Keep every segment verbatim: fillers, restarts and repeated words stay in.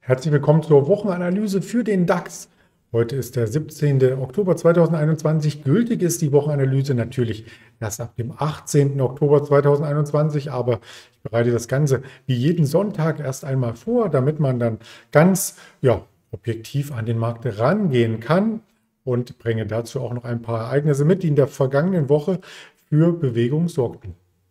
Herzlich willkommen zur Wochenanalyse für den DAX. Heute ist der siebzehnte Oktober zweitausendeinundzwanzig. Gültig ist die Wochenanalyse natürlich erst ab dem achtzehnten Oktober zweitausendeinundzwanzig, aber ich bereite das Ganze wie jeden Sonntag erst einmal vor, damit man dann ganz ja, objektiv an den Markt rangehen kann und bringe dazu auch noch ein paar Ereignisse mit, die in der vergangenen Woche für Bewegung sorgten.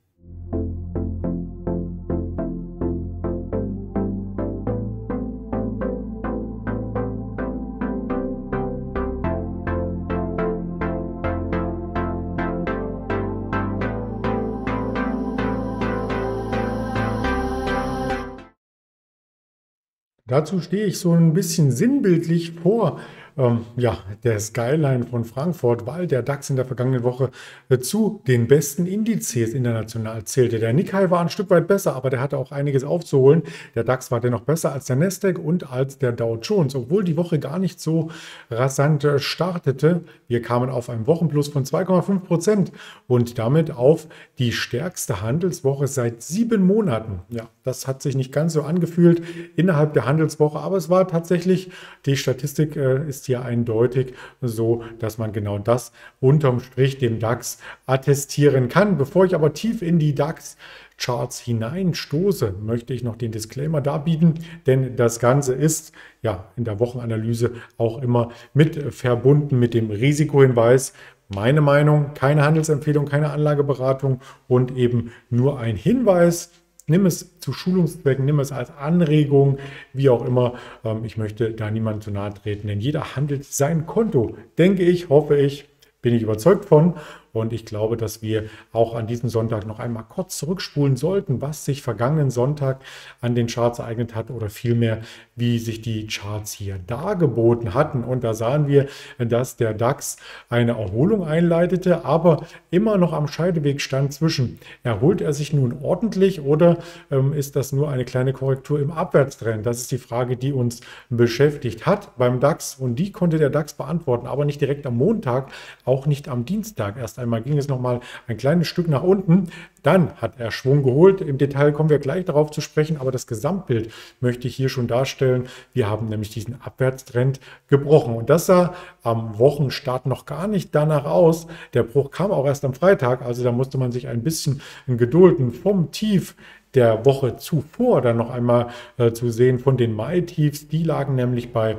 Dazu stehe ich so ein bisschen sinnbildlich vor ähm, ja, der Skyline von Frankfurt, weil der DAX in der vergangenen Woche äh, zu den besten Indizes international zählte. Der Nikkei war ein Stück weit besser, aber der hatte auch einiges aufzuholen. Der DAX war dennoch besser als der Nasdaq und als der Dow Jones, obwohl die Woche gar nicht so rasant äh, startete. Wir kamen auf einen Wochenplus von zwei Komma fünf Prozent und damit auf die stärkste Handelswoche seit sieben Monaten. Ja, das hat sich nicht ganz so angefühlt innerhalb der Handelswoche, aber es war tatsächlich, die Statistik äh, ist hier eindeutig so, dass man genau das unterm Strich dem DAX attestieren kann. Bevor ich aber tief in die DAX-Charts hineinstoße, möchte ich noch den Disclaimer darbieten, denn das Ganze ist ja in der Wochenanalyse auch immer mit verbunden mit dem Risikohinweis. Meine Meinung, keine Handelsempfehlung, keine Anlageberatung und eben nur ein Hinweis. Nimm es zu Schulungszwecken, nimm es als Anregung, wie auch immer. Ich möchte da niemandem zu nahe treten, denn jeder handelt sein Konto. Denke ich, hoffe ich, bin ich überzeugt von. Und ich glaube, dass wir auch an diesem Sonntag noch einmal kurz zurückspulen sollten, was sich vergangenen Sonntag an den Charts ereignet hat oder vielmehr, wie sich die Charts hier dargeboten hatten. Und da sahen wir, dass der DAX eine Erholung einleitete, aber immer noch am Scheideweg stand zwischen, erholt er sich nun ordentlich oder ähm, ist das nur eine kleine Korrektur im Abwärtstrend? Das ist die Frage, die uns beschäftigt hat beim DAX und die konnte der DAX beantworten, aber nicht direkt am Montag, auch nicht am Dienstag. Erst einmal ging es noch mal ein kleines Stück nach unten, dann hat er Schwung geholt. Im Detail kommen wir gleich darauf zu sprechen, aber das Gesamtbild möchte ich hier schon darstellen. Wir haben nämlich diesen Abwärtstrend gebrochen und das sah am Wochenstart noch gar nicht danach aus. Der Bruch kam auch erst am Freitag, also da musste man sich ein bisschen gedulden vom Tief der Woche zuvor dann noch einmal äh, zu sehen von den Mai-Tiefs. Die lagen nämlich bei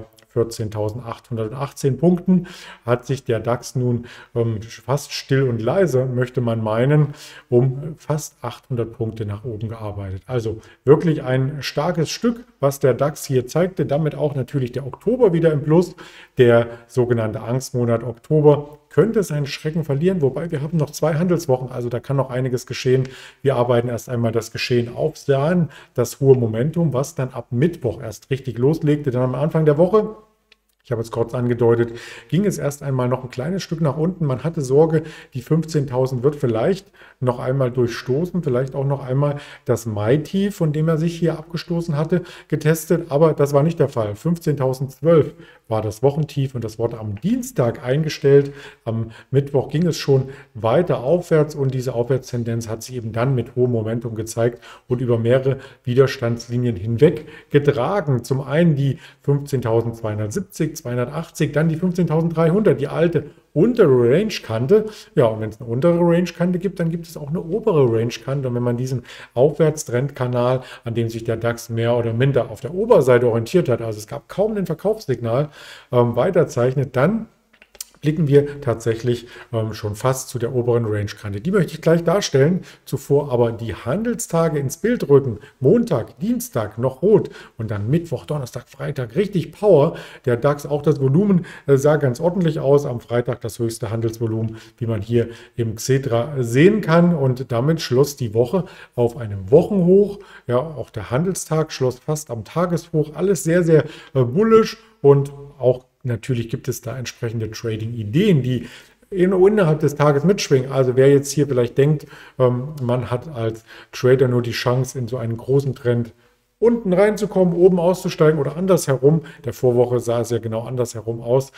vierzehntausendachthundertachtzehn Punkten, hat sich der DAX nun ähm, fast still und leise, möchte man meinen, um fast achthundert Punkte nach oben gearbeitet. Also wirklich ein starkes Stück, was der DAX hier zeigte. Damit auch natürlich der Oktober wieder im Plus, der sogenannte Angstmonat Oktober könnte seinen Schrecken verlieren, wobei wir haben noch zwei Handelswochen, also da kann noch einiges geschehen. Wir arbeiten erst einmal das Geschehen auf, sahen das hohe Momentum, was dann ab Mittwoch erst richtig loslegte, dann am Anfang der Woche. Ich habe es kurz angedeutet, ging es erst einmal noch ein kleines Stück nach unten. Man hatte Sorge, die fünfzehntausend wird vielleicht noch einmal durchstoßen, vielleicht auch noch einmal das Mai-Tief, von dem er sich hier abgestoßen hatte, getestet. Aber das war nicht der Fall. fünfzehntausendzwölf war das Wochentief und das wurde am Dienstag eingestellt. Am Mittwoch ging es schon weiter aufwärts und diese Aufwärtstendenz hat sich eben dann mit hohem Momentum gezeigt und über mehrere Widerstandslinien hinweg getragen. Zum einen die fünfzehntausendzweihundertsiebzig, zweihundertachtzig, dann die fünfzehntausenddreihundert, die alte untere Range-Kante. Ja, und wenn es eine untere Range-Kante gibt, dann gibt es auch eine obere Range-Kante. Und wenn man diesen Aufwärtstrendkanal, an dem sich der DAX mehr oder minder auf der Oberseite orientiert hat, also es gab kaum ein Verkaufssignal, ähm, weiterzeichnet, dann blicken wir tatsächlich ähm, schon fast zu der oberen Range-Kante. Die möchte ich gleich darstellen. Zuvor aber die Handelstage ins Bild rücken. Montag, Dienstag noch rot und dann Mittwoch, Donnerstag, Freitag richtig Power. Der DAX, auch das Volumen äh, sah ganz ordentlich aus. Am Freitag das höchste Handelsvolumen, wie man hier im Xetra sehen kann. Und damit schloss die Woche auf einem Wochenhoch. Ja, auch der Handelstag schloss fast am Tageshoch. Alles sehr, sehr äh, bullisch und auch natürlich gibt es da entsprechende Trading-Ideen, die innerhalb des Tages mitschwingen. Also wer jetzt hier vielleicht denkt, man hat als Trader nur die Chance, in so einen großen Trend unten reinzukommen, oben auszusteigen oder andersherum, der Vorwoche sah es ja genau andersherum aus,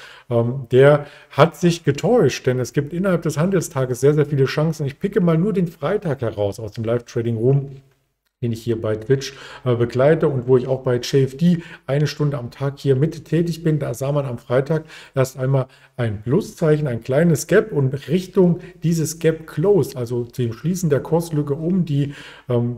der hat sich getäuscht, denn es gibt innerhalb des Handelstages sehr, sehr viele Chancen. Ich picke mal nur den Freitag heraus aus dem Live-Trading-Room. den ich hier bei Twitch äh, begleite und wo ich auch bei J F D eine Stunde am Tag hier mit tätig bin. Da sah man am Freitag erst einmal ein Pluszeichen, ein kleines Gap und Richtung dieses Gap Close, also dem Schließen der Kurslücke um die ähm,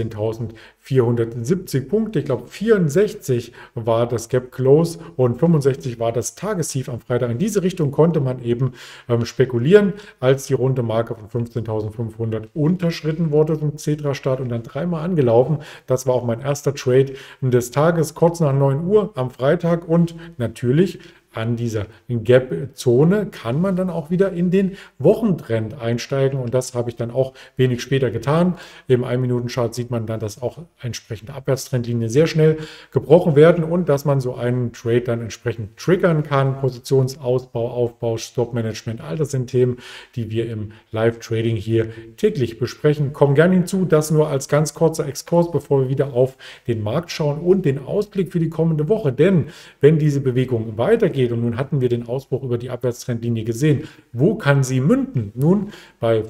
fünfzehntausendvierhundertsiebzig Punkte. Ich glaube, vierundsechzig war das Gap Close und fünfundsechzig war das Tagestief am Freitag. In diese Richtung konnte man eben ähm, spekulieren, als die runde Marke von fünfzehntausendfünfhundert unterschritten wurde zum Xetra-Start und dann dreimal angelaufen. Das war auch mein erster Trade des Tages, kurz nach neun Uhr am Freitag und natürlich an dieser Gap-Zone kann man dann auch wieder in den Wochentrend einsteigen und das habe ich dann auch wenig später getan. Im ein-Minuten-Chart sieht man dann, dass auch entsprechende Abwärtstrendlinien sehr schnell gebrochen werden und dass man so einen Trade dann entsprechend triggern kann. Positionsausbau, Aufbau, Stop-Management, all das sind Themen, die wir im Live-Trading hier täglich besprechen. Kommen gerne hinzu, das nur als ganz kurzer Exkurs, bevor wir wieder auf den Markt schauen und den Ausblick für die kommende Woche. Denn wenn diese Bewegung weitergeht, und nun hatten wir den Ausbruch über die Abwärtstrendlinie gesehen. Wo kann sie münden? Nun bei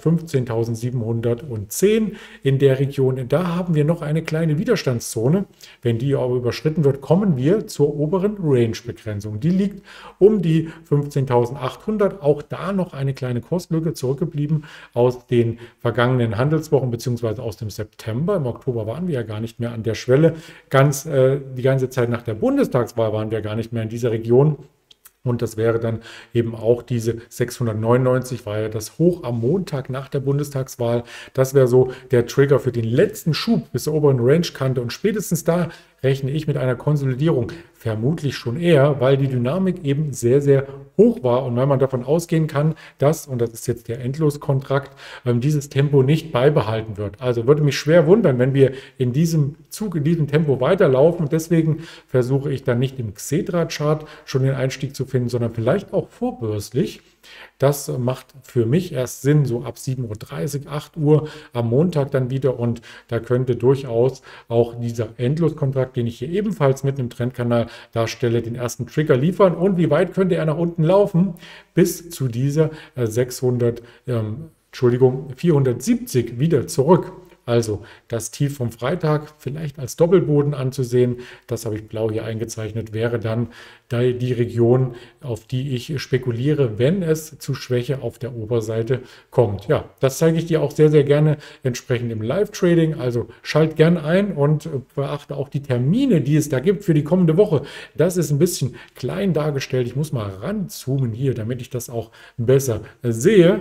fünfzehntausendsiebenhundertzehn in der Region. Da haben wir noch eine kleine Widerstandszone. Wenn die aber überschritten wird, kommen wir zur oberen Range-Begrenzung. Die liegt um die fünfzehntausendachthundert. Auch da noch eine kleine Kurslücke zurückgeblieben aus den vergangenen Handelswochen bzw. aus dem September. Im Oktober waren wir ja gar nicht mehr an der Schwelle. Ganz, äh, die ganze Zeit nach der Bundestagswahl waren wir gar nicht mehr in dieser Region. Und das wäre dann eben auch diese sechshundertneunundneunzig, war ja das Hoch am Montag nach der Bundestagswahl. Das wäre so der Trigger für den letzten Schub bis zur oberen Range-Kante. Und spätestens da rechne ich mit einer Konsolidierung. Vermutlich schon eher, weil die Dynamik eben sehr, sehr hoch war und weil man davon ausgehen kann, dass, und das ist jetzt der Endloskontrakt, dieses Tempo nicht beibehalten wird. Also würde mich schwer wundern, wenn wir in diesem Zug, in diesem Tempo weiterlaufen. Und deswegen versuche ich dann nicht im Xetra-Chart schon den Einstieg zu finden, sondern vielleicht auch vorbörslich. Das macht für mich erst Sinn, so ab sieben Uhr dreißig, acht Uhr am Montag dann wieder. Und da könnte durchaus auch dieser Endloskontrakt, den ich hier ebenfalls mit einem Trendkanal darstelle, den ersten Trigger liefern. Und wie weit könnte er nach unten laufen? Bis zu dieser äh, sechshundert, ähm, Entschuldigung, vierhundertsiebzig wieder zurück. Also das Tief vom Freitag vielleicht als Doppelboden anzusehen, das habe ich blau hier eingezeichnet, wäre dann die Region, auf die ich spekuliere, wenn es zu Schwäche auf der Oberseite kommt. Ja, das zeige ich dir auch sehr, sehr gerne entsprechend im Live-Trading. Also schalt gern ein und beachte auch die Termine, die es da gibt für die kommende Woche. Das ist ein bisschen klein dargestellt. Ich muss mal ranzoomen hier, damit ich das auch besser sehe.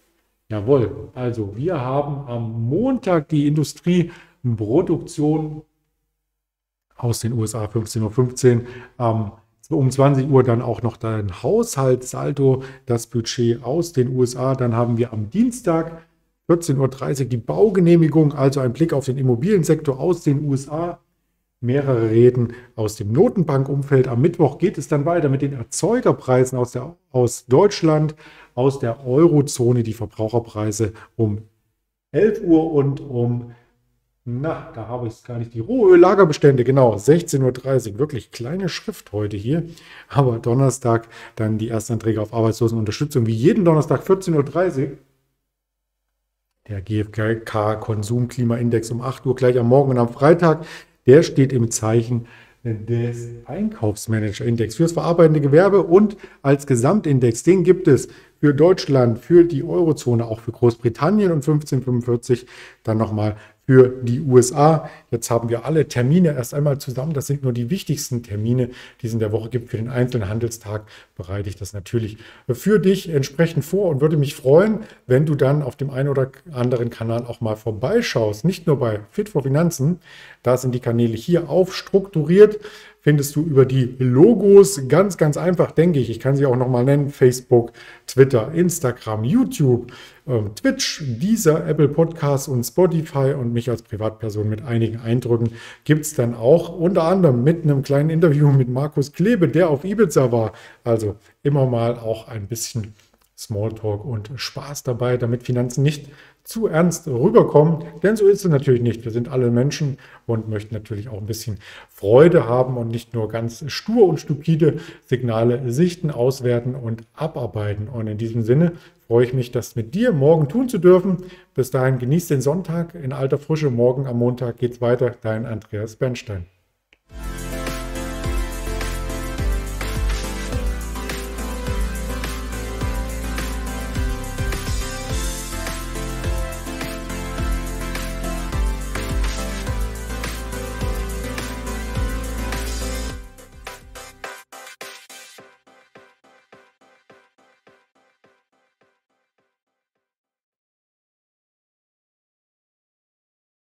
Jawohl, also wir haben am Montag die Industrieproduktion aus den U S A fünfzehn Uhr fünfzehn, ähm, um zwanzig Uhr dann auch noch dein Haushaltssaldo, das Budget aus den U S A. Dann haben wir am Dienstag vierzehn Uhr dreißig die Baugenehmigung, also ein Blick auf den Immobiliensektor aus den U S A. Mehrere Reden aus dem Notenbankumfeld. Am Mittwoch geht es dann weiter mit den Erzeugerpreisen aus, der, aus Deutschland, aus der Eurozone, die Verbraucherpreise um elf Uhr und um, na, da habe ich es gar nicht, die Rohöllagerbestände, genau, sechzehn Uhr dreißig, wirklich kleine Schrift heute hier, aber Donnerstag dann die Erstanträge auf Arbeitslosenunterstützung, wie jeden Donnerstag vierzehn Uhr dreißig. Der G F K-Konsumklimaindex um acht Uhr gleich am Morgen und am Freitag. Der steht im Zeichen des Einkaufsmanager-Index fürs verarbeitende Gewerbe und als Gesamtindex, den gibt es für Deutschland, für die Eurozone, auch für Großbritannien und fünfzehn Komma fünfundvierzig dann nochmal für die U S A. Jetzt haben wir alle Termine erst einmal zusammen. Das sind nur die wichtigsten Termine, die es in der Woche gibt. Für den einzelnen Handelstag bereite ich das natürlich für dich entsprechend vor und würde mich freuen, wenn du dann auf dem einen oder anderen Kanal auch mal vorbeischaust. Nicht nur bei Fit for Finanzen. Da sind die Kanäle hier aufstrukturiert. Findest du über die Logos ganz, ganz einfach, denke ich. Ich kann sie auch nochmal nennen. Facebook, Twitter, Instagram, YouTube, ähm, Twitch, Deezer, Apple Podcasts und Spotify und mich als Privatperson mit einigen Eindrücken gibt es dann auch unter anderem mit einem kleinen Interview mit Markus Klebe, der auf Ibiza war. Also immer mal auch ein bisschen Smalltalk und Spaß dabei, damit Finanzen nicht zu ernst rüberkommen. Denn so ist es natürlich nicht. Wir sind alle Menschen und möchten natürlich auch ein bisschen Freude haben und nicht nur ganz stur und stupide Signale sichten, auswerten und abarbeiten. Und in diesem Sinne freue ich mich, das mit dir morgen tun zu dürfen. Bis dahin genießt den Sonntag in alter Frische. Morgen am Montag geht's weiter. Dein Andreas Bernstein.